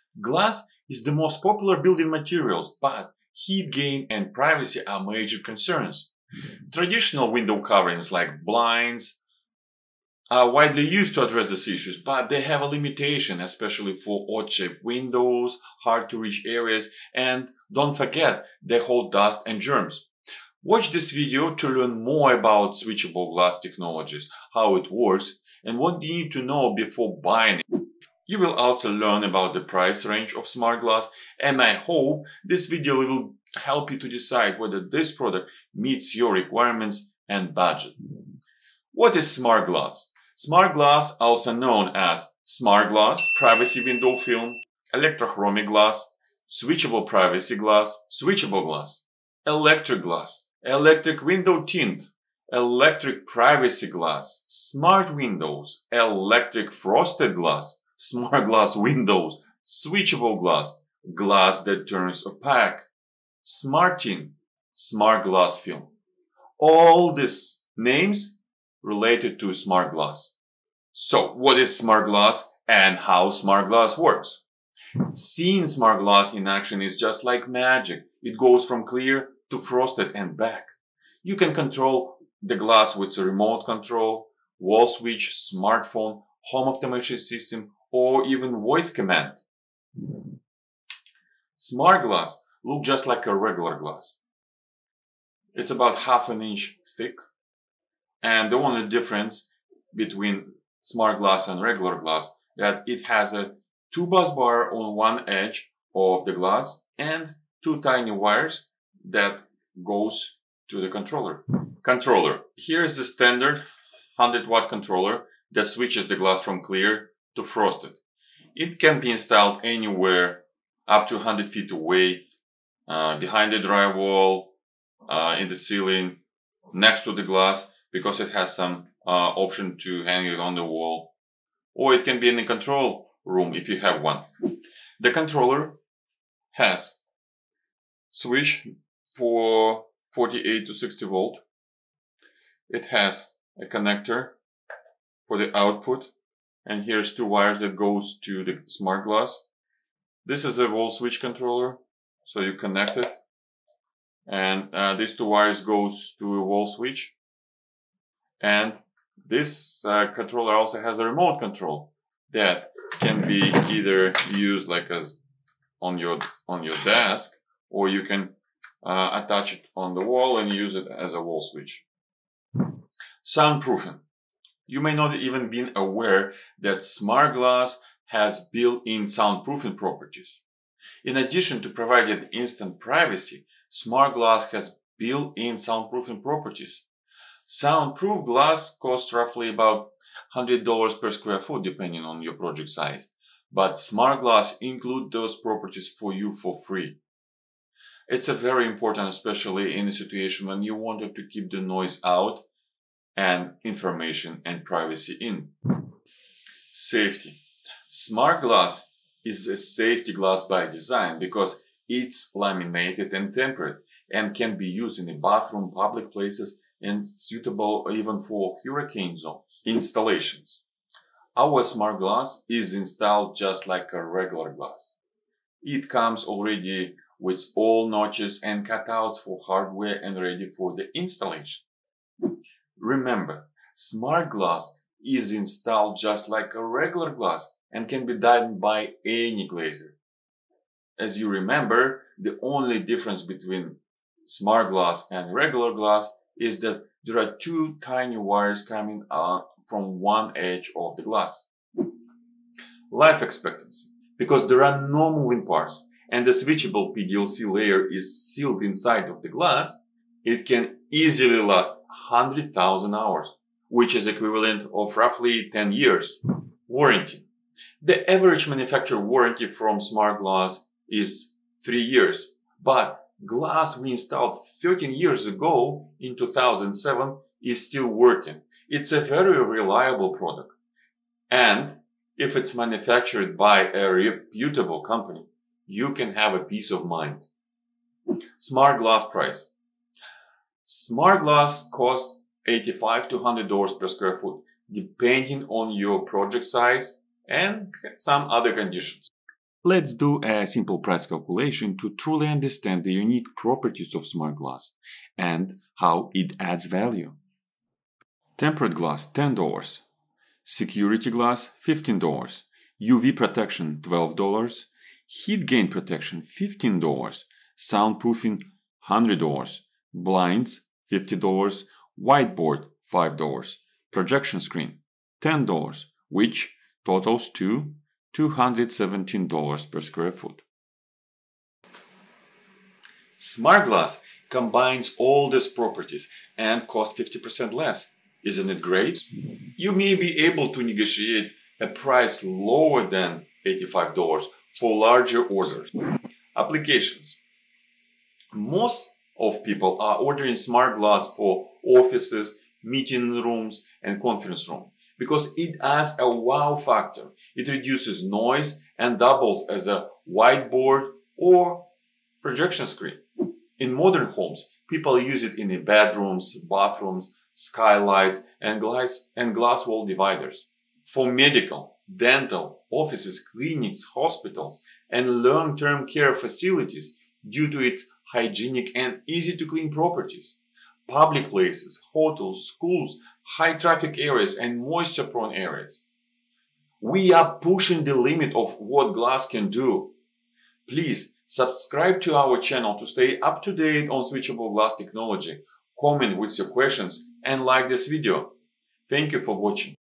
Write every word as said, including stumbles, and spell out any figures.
Glass is the most popular building materials, but heat gain and privacy are major concerns. Traditional window coverings like blinds are widely used to address these issues, but they have a limitation, especially for odd-shaped windows, hard-to-reach areas, and don't forget, they hold dust and germs. Watch this video to learn more about switchable glass technologies, how it works, and what you need to know before buying it. You will also learn about the price range of smart glass, and I hope this video will help you to decide whether this product meets your requirements and budget. What is smart glass? Smart glass, also known as smart glass, privacy window film, electrochromic glass, switchable privacy glass, switchable glass, electric glass, electric window tint, electric privacy glass, smart windows, electric frosted glass, smart glass windows, switchable glass, glass that turns opaque, smart tint, smart glass film. All these names related to smart glass. So, what is smart glass and how smart glass works? Seeing smart glass in action is just like magic. It goes from clear to frosted and back. You can control the glass with a remote control, wall switch, smartphone, home automation system, or even voice command. Smart glass looks just like a regular glass. It's about half an inch thick, and the only difference between smart glass and regular glass that it has a two bus bar on one edge of the glass and two tiny wires that goes to the controller. Controller. Here is the standard one hundred watt controller that switches the glass from clear to frosted. It can be installed anywhere up to one hundred feet away, uh, behind the drywall, uh, in the ceiling, next to the glass, because it has some uh, option to hang it on the wall. Or it can be in the control room if you have one. The controller has switch for forty-eight to sixty volt. It has a connector for the output, and here's two wires that goes to the smart glass. This is a wall switch controller, so you connect it, and uh, these two wires goes to a wall switch. And this uh, controller also has a remote control that can be either used like as on your on your desk, or you can uh, attach it on the wall and use it as a wall switch. Soundproofing. You may not even be aware that smart glass has built-in soundproofing properties. In addition to providing instant privacy, smart glass has built-in soundproofing properties. Soundproof glass costs roughly about one hundred dollars per square foot depending on your project size, but smart glass include those properties for you for free. It's a very important, especially in a situation when you wanted to keep the noise out and information and privacy in. Safety. Smart glass is a safety glass by design because it's laminated and tempered and can be used in the bathroom, public places, and suitable even for hurricane zones. Installations. Our smart glass is installed just like a regular glass. It comes already with all notches and cutouts for hardware and ready for the installation. Remember, smart glass is installed just like a regular glass and can be done by any glazer. As you remember, the only difference between smart glass and regular glass is that there are two tiny wires coming out from one edge of the glass. Life expectancy. Because there are no moving parts and the switchable P D L C layer is sealed inside of the glass, it can easily last one hundred thousand hours, which is equivalent of roughly ten years. Warranty. The average manufacturer warranty from smart glass is three years, but glass we installed thirteen years ago in two thousand seven is still working. It's a very reliable product. And if it's manufactured by a reputable company, you can have a peace of mind. Smart glass price. Smart glass costs eighty-five to one hundred dollars per square foot, depending on your project size and some other conditions. Let's do a simple price calculation to truly understand the unique properties of smart glass and how it adds value. Tempered glass ten dollars, security glass fifteen dollars, U V protection twelve dollars, heat gain protection fifteen dollars, soundproofing one hundred dollars, blinds fifty dollars, whiteboard five dollars, projection screen ten dollars, which totals to two hundred seventeen dollars per square foot. Smart glass combines all these properties and costs fifty percent less. Isn't it great? You may be able to negotiate a price lower than eighty-five dollars for larger orders. Applications. Most of people are ordering smart glass for offices, meeting rooms, and conference room because it adds a wow factor. It reduces noise and doubles as a whiteboard or projection screen. In modern homes, people use it in the bedrooms, bathrooms, skylights, and glass, and glass wall dividers. For medical, dental, offices, clinics, hospitals, and long-term care facilities due to its hygienic and easy-to-clean properties. Public places, hotels, schools, high-traffic areas, and moisture-prone areas. We are pushing the limit of what glass can do. Please subscribe to our channel to stay up to date on switchable glass technology. Comment with your questions and like this video. Thank you for watching.